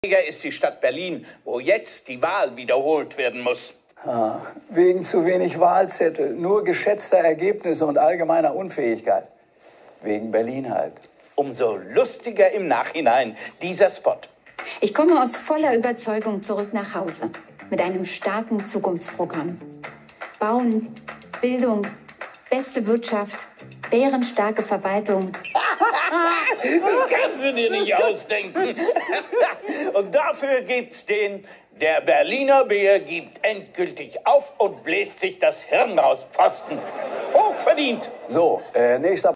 Ist die Stadt Berlin, wo jetzt die Wahl wiederholt werden muss. Wegen zu wenig Wahlzettel, nur geschätzter Ergebnisse und allgemeiner Unfähigkeit. Wegen Berlin halt. Umso lustiger im Nachhinein dieser Spot. Ich komme aus voller Überzeugung zurück nach Hause mit einem starken Zukunftsprogramm. Bauen, Bildung, beste Wirtschaft, bärenstarke Verwaltung. Das kannst du dir nicht ausdenken. Und dafür gibt's der Berliner Bär gibt endgültig auf und bläst sich das Hirn raus. Pfosten. Hochverdient. So, nächster